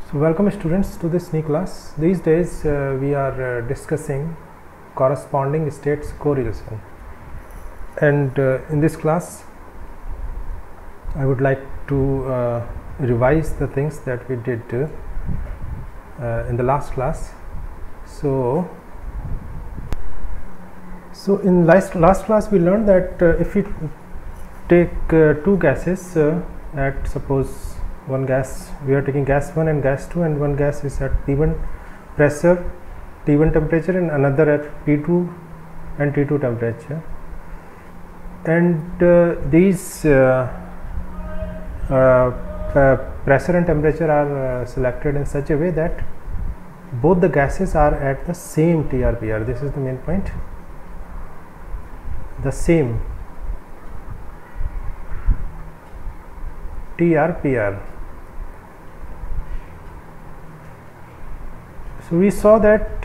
So welcome students to this new class. These days we are discussing corresponding states correlation, and in this class I would like to revise the things that we did in the last class. So in last class we learned that if we take two gases at suppose one gas, we are taking gas 1 and gas 2, and one gas is at T1 pressure, T1 temperature, and another at T2 and T2 temperature, and these pressure and temperature are selected in such a way that both the gases are at the same TRPR. This is the main point, the same TRPR. So we saw that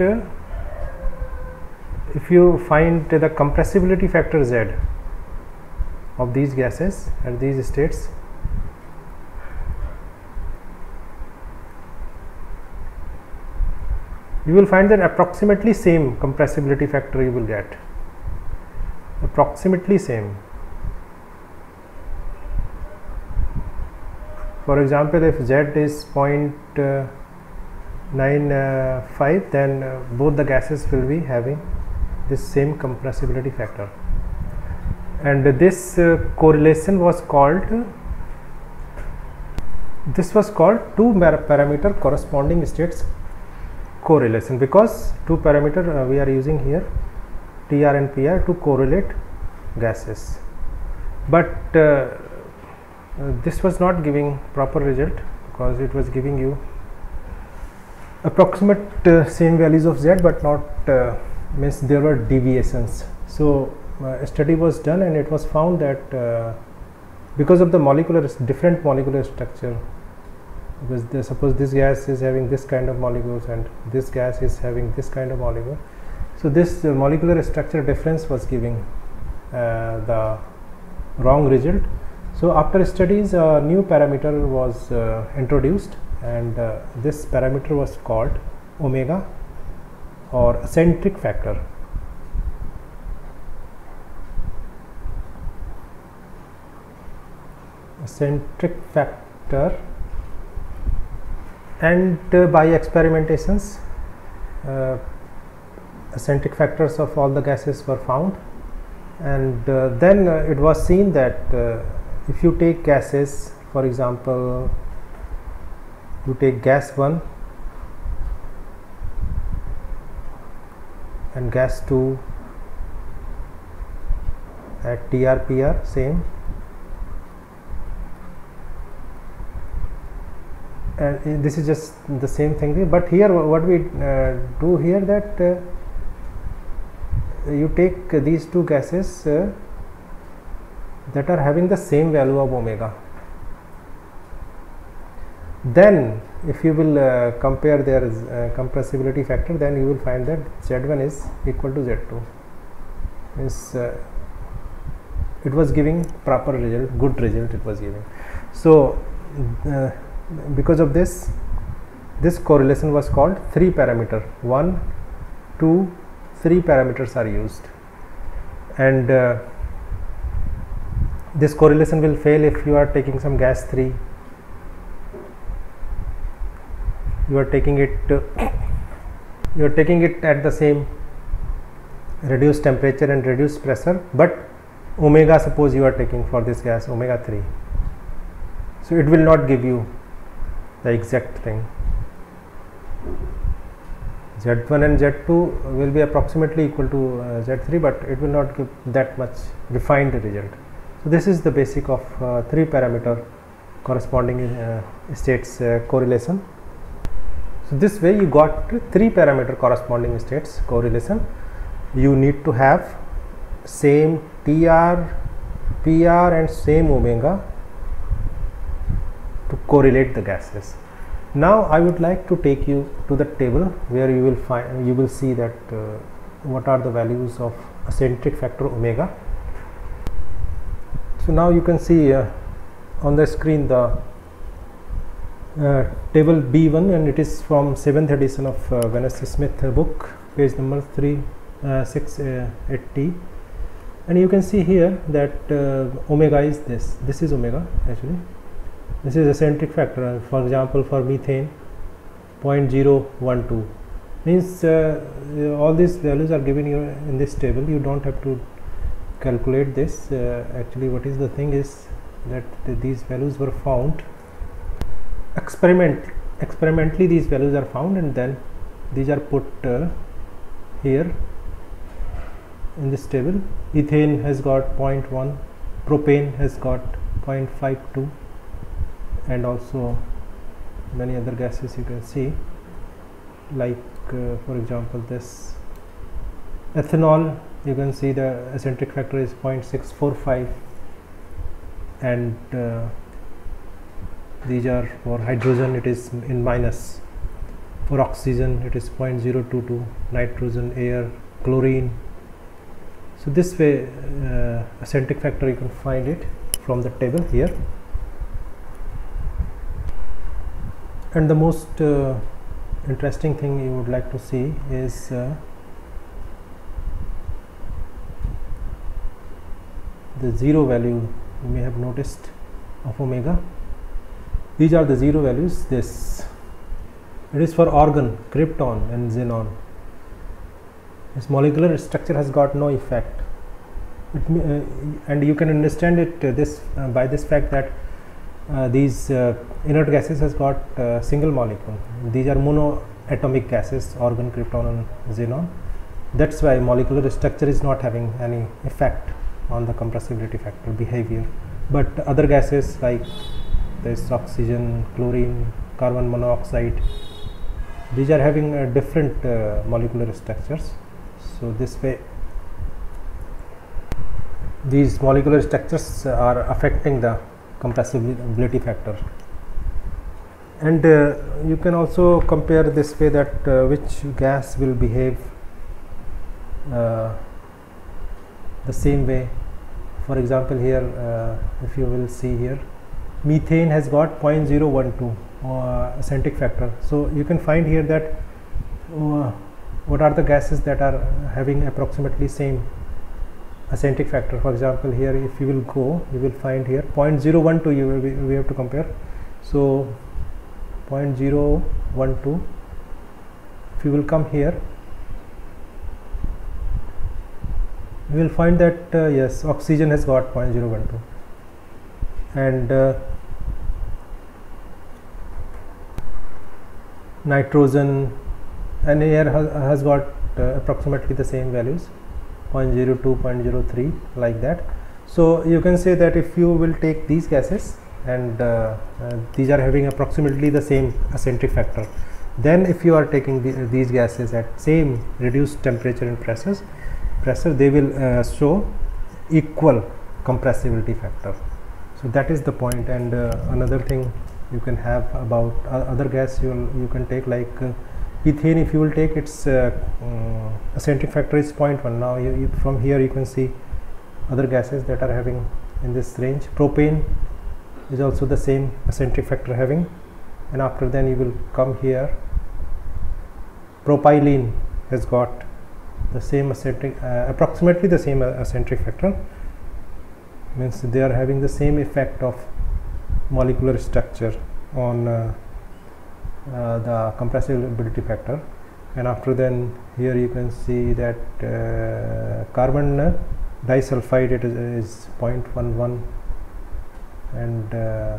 if you find the compressibility factor Z of these gases at these states, you will find that approximately same compressibility factor you will get, approximately same. For example, if Z is 0.95, then both the gases will be having this same compressibility factor, and this correlation was called, two parameter corresponding states correlation, because two parameter we are using here, TR and PR, to correlate gases, but this was not giving proper result because it was giving you approximate same values of Z, but not means there were deviations. So a study was done and it was found that because of the different molecular structure, because suppose this gas is having this kind of molecules and this gas is having this kind of molecule, so this molecular structure difference was giving the wrong result. So after studies, a new parameter was introduced, and this parameter was called omega, or eccentric factor. Eccentric factor, and by experimentations eccentric factors of all the gases were found, and then it was seen that if you take gases, for example, you take gas 1 and gas 2 at TRPR same, and this is just the same thing, but here what we do here, that you take these two gases that are having the same value of omega. Then if you will compare their compressibility factor, then you will find that Z1 is equal to Z2, means it was giving proper result, good result it was giving. So because of this correlation was called 3 parameter, 1, 2, 3 parameters are used, and this correlation will fail if you are taking some gas 3, you are taking it at the same reduced temperature and reduced pressure, but omega, suppose you are taking for this gas omega 3, so it will not give you the exact thing. Z1 and Z2 will be approximately equal to Z3, but it will not give that much refined result. So this is the basic of 3 parameter corresponding states correlation. So this way you got 3 parameter corresponding states correlation. You need to have same TR, PR and same omega to correlate the gases. Now I would like to take you to the table where you will see that what are the values of eccentric factor omega. So now you can see on the screen the table B1, and it is from 7th edition of Venice Smith book, page number 680, and you can see here that omega is this is omega. Actually this is eccentric factor. For example, for methane 0.012, means all these values are given you in this table. You don't have to calculate this. Actually what is the thing is that these values were found experimentally. These values are found, and then these are put here in this table. Ethane has got 0.1, propane has got 0.52, and also many other gases you can see, like for example this ethanol. You can see the eccentric factor is 0.645, and these are for hydrogen, it is in minus. For oxygen it is 0.022, nitrogen, air, chlorine. So this way eccentric factor you can find it from the table here. And the most interesting thing you would like to see is the zero value. You may have noticed of omega. These are the zero values. This it is for argon, krypton and xenon. Its molecular structure has got no effect. And you can understand it by this fact that these inert gases has got single molecule. These are monoatomic gases, argon, krypton and xenon. That's why molecular structure is not having any effect on the compressibility factor behavior. But other gases like this oxygen, chlorine, carbon monoxide, these are having different molecular structures. So this way these molecular structures are affecting the compressibility factor. And you can also compare this way, that which gas will behave the same way. For example, here if you will see here, methane has got 0.012 eccentric factor. So you can find here that what are the gases that are having approximately same eccentric factor. For example, here if you will go, you will find here 0.012 we have to compare. So 0.012, if you will come here, you will find that yes, oxygen has got 0.012, and nitrogen and air has got approximately the same values, 0.02, 0.03, like that. So you can say that if you will take these gases, and these are having approximately the same eccentric factor, then if you are taking these gases at same reduced temperature and pressure, they will show equal compressibility factor. So that is the point. And another thing you can have about other gas you can take, like ethane. If you will take its eccentric factor is 0.1. Now from here you can see other gases that are having in this range. Propane is also the same eccentric factor having, and after then you will come here, propylene has got the same eccentric, approximately the same eccentric factor, means they are having the same effect of molecular structure on the compressibility factor. And after then here you can see that carbon disulfide it is 0.11, and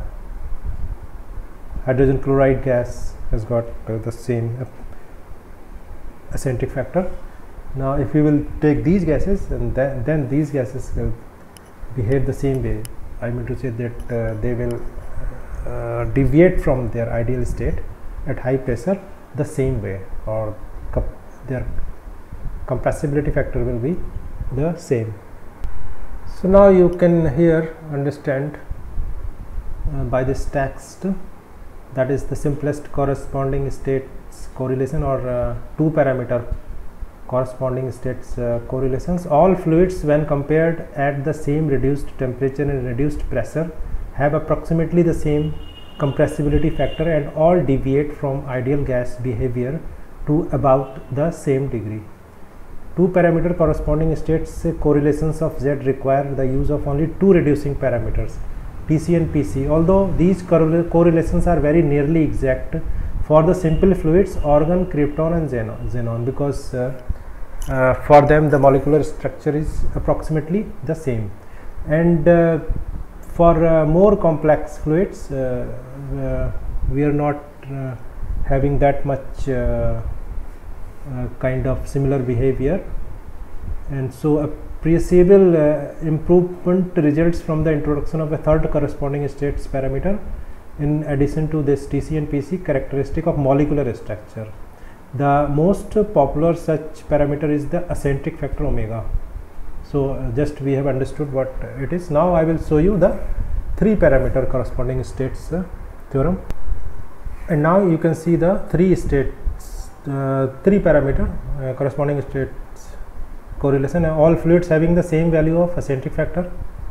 hydrogen chloride gas has got the same eccentric factor. Now if you will take these gases, and then these gases will behave the same way. I mean to say that they will deviate from their ideal state at high pressure the same way, or their compressibility factor will be the same. So now you can here understand by this text, that is the simplest corresponding states correlation, or two parameter corresponding states correlations. All fluids when compared at the same reduced temperature and reduced pressure have approximately the same compressibility factor and all deviate from ideal gas behavior to about the same degree. Two parameter corresponding states correlations of Z require the use of only two reducing parameters, TC and PC. Although these correlations are very nearly exact for the simple fluids, argon, krypton and xenon, because for them the molecular structure is approximately the same. And for more complex fluids, we are not having that much kind of similar behavior, and so appreciable improvement results from the introduction of a third corresponding states parameter in addition to this TC and PC characteristic of molecular structure. The most popular such parameter is the eccentric factor omega. So just we have understood what it is. Now I will show you the three parameter corresponding states theorem, and now you can see the three parameter corresponding states correlation, all fluids having the same value of eccentric factor.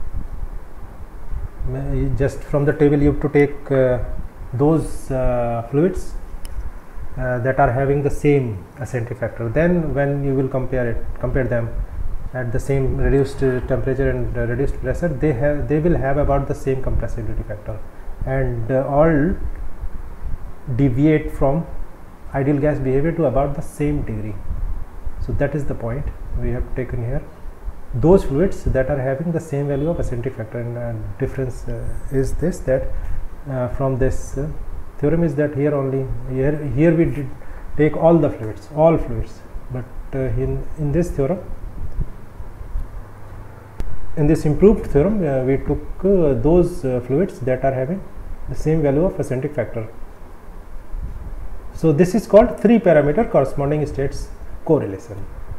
Just from the table you have to take those fluids that are having the same eccentric factor. Then when you will compare them at the same reduced temperature and reduced pressure, they will have about the same compressibility factor, and all deviate from ideal gas behavior to about the same degree. So that is the point we have taken here. Those fluids that are having the same value of eccentric factor, and difference is this, that from this theorem is that here only here we did take all fluids, but in this theorem, in this improved theorem, we took those fluids that are having the same value of eccentric factor. So this is called three parameter corresponding states correlation.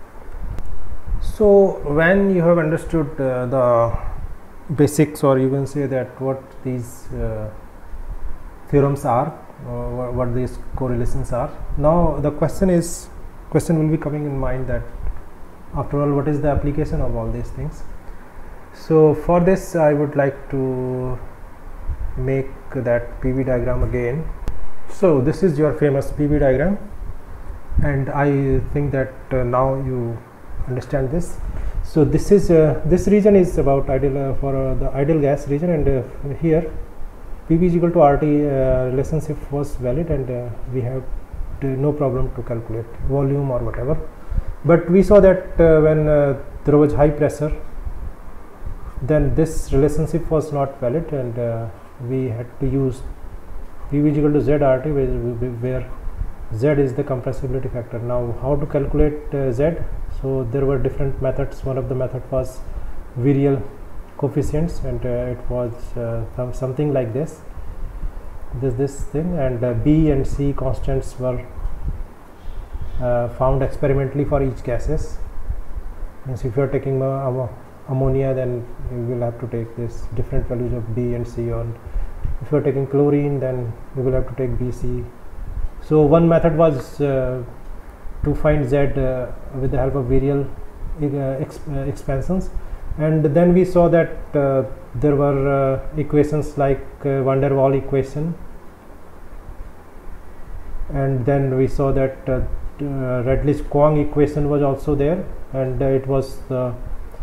So when you have understood the basics, or you can say that what these theorems are, what these correlations are, now the question will be coming in mind that after all, what is the application of all these things? So for this I would like to make that PV diagram again. So this is your famous PV diagram, and I think that now you understand this. So this is this region is about ideal for the ideal gas region, and here PV is equal to RT relationship was valid, and we have no problem to calculate volume or whatever. But we saw that when there was high pressure, then this relationship was not valid, and we had to use PV is equal to ZRT, where Z is the compressibility factor. Now how to calculate Z? So there were different methods. One of the method was virial coefficients, and it was something like this thing, and B and C constants were found experimentally for each gases. Means if you are taking ammonia, then you will have to take this different values of B and C, and if you are taking chlorine, then you will have to take BC. So one method was to find Z with the help of virial expansions, and then we saw that there were equations like van der Waal equation, and then we saw that Redlich-Kwong equation was also there, and it was the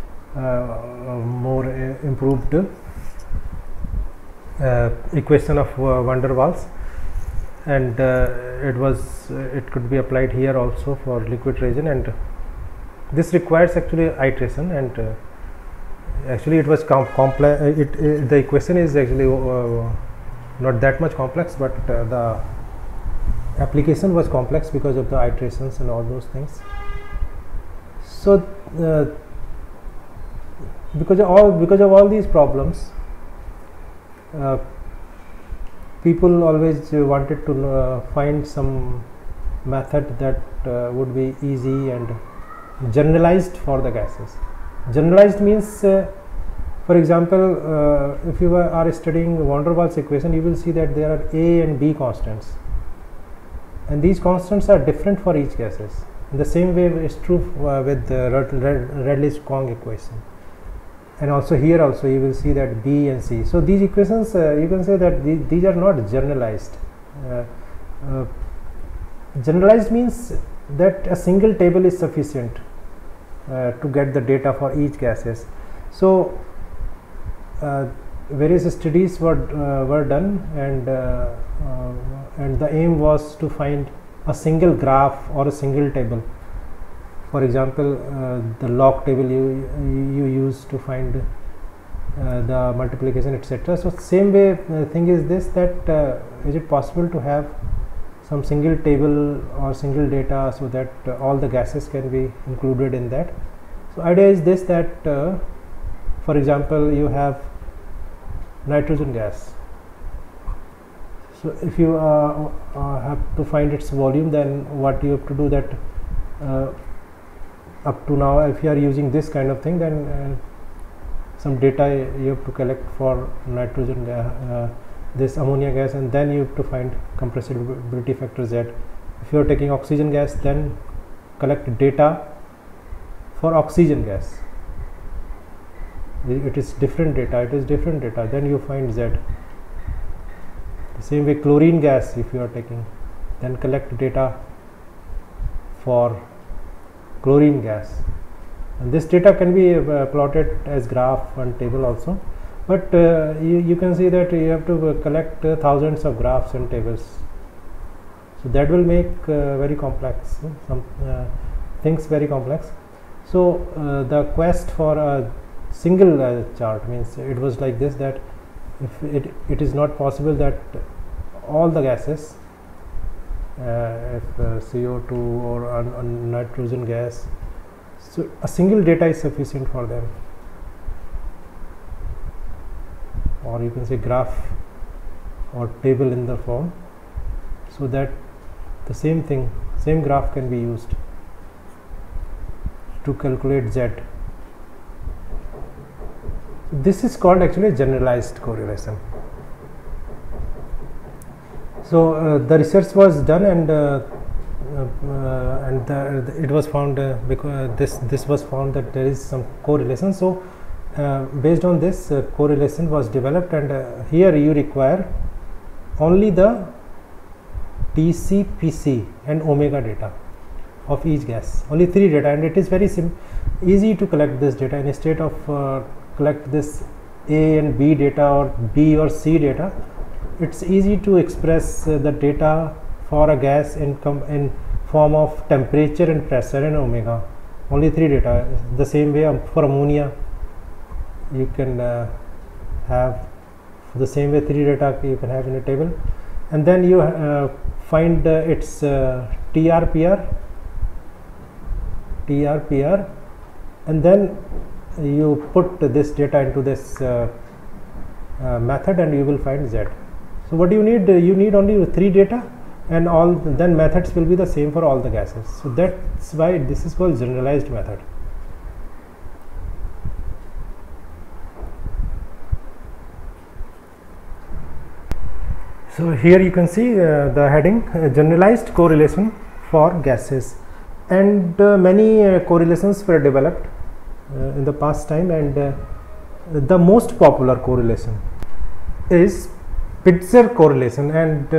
more improved equation of van der Waals, and it could be applied here also for liquid region, and this requires actually iteration, and actually it was complex. The equation is actually not that much complex, but the application was complex because of the iterations and all those things. So because of all these problems, people always wanted to find some method that would be easy and generalized for the gases. Generalized means, for example, if you are studying van der Waals equation, you will see that there are A and B constants, and these constants are different for each gases. In the same way is true with the Redlich-Kwong equation. and also here also you will see that B and C. So these equations you can say that these are not generalized. Generalized means that a single table is sufficient to get the data for each gases. So various studies were done, and the aim was to find a single graph or a single table. For example, the log table you use to find the multiplication, etc. So same way thing is this, that is it possible to have some single table or single data so that all the gases can be included in that. So idea is this, that for example you have nitrogen gas. So if you have to find its volume, then what you have to do, that up to now if you are using this kind of thing, then some data you have to collect for nitrogen gas, this ammonia gas, and then you have to find compressibility factor Z. If you are taking oxygen gas, then collect data for oxygen gas. It is different data, then you find Z. The same way chlorine gas, if you are taking, then collect data for chlorine gas, and this data can be plotted as graph and table also, but you can see that you have to collect thousands of graphs and tables, so that will make very complex, some things very complex. So the quest for a single chart means it was like this, that if it is not possible that all the gases, if CO2 or nitrogen gas, so a single data is sufficient for them, or you can say graph or table in the form, so that the same graph can be used to calculate Z. This is called actually generalized correlation. So the research was done, and it was found because this was found that there is some correlation. So based on this, correlation was developed, and here you require only the TC, PC and omega data of each gas, only 3 data, and it is very easy to collect this data. Instead of collect this A and B data or B or C data, it's easy to express the data for a gas in form of temperature and pressure and omega, only 3 data. The same way for ammonia you can have the same way 3 data you can have in a table, and then you find its TR, PR, and then you put this data into this method, and you will find Z. So what do you need? You need only 3 data, and then methods will be the same for all the gases. So that's why this is called generalized method. So here you can see the heading generalized correlation for gases, and many correlations were developed in the past time, and the most popular correlation is Pitzer correlation, and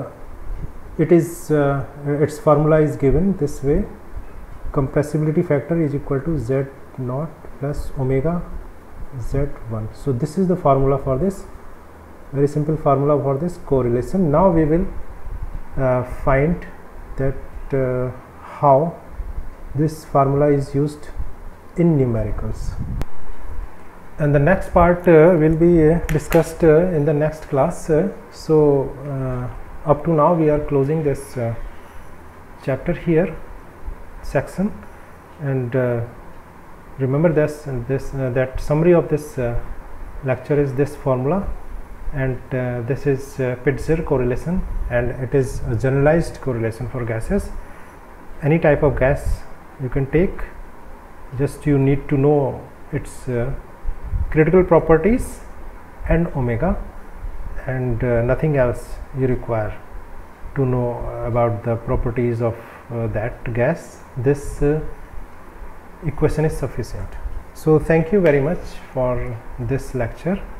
its formula is given this way: compressibility factor is equal to Z0 plus omega Z1. So this is the formula for this, very simple formula for this correlation. Now we will find that how this formula is used in numericals, and the next part will be discussed in the next class. So up to now we are closing this chapter here, section, and remember this that summary of this lecture is this formula, and this is Pitzer correlation, and it is a generalized correlation for gases. Any type of gas you can take, just you need to know its critical properties and omega, and nothing else you require to know about the properties of that gas. This equation is sufficient. So thank you very much for this lecture.